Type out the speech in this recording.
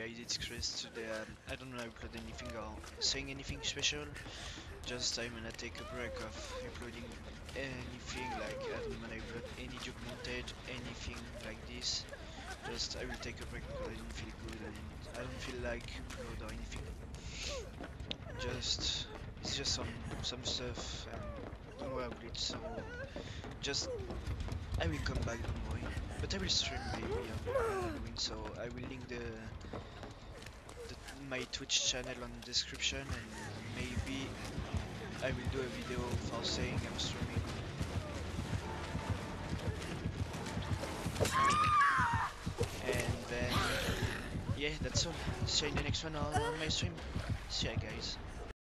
guys, it's Chris. Today I don't wanna upload anything or saying anything special. Just I'm gonna take a break of uploading anything, like I don't wanna upload any juke montage, anything like this. Just I will take a break because I don't feel good and I don't feel like upload or anything. Just it's just some stuff and don't worry about it. So just I will come back, don't worry. But I will stream maybe on Halloween, so I will link the my Twitch channel on the description, and maybe I will do a video for saying I'm streaming. And then yeah, that's all. See you in the next one on my stream. See ya guys.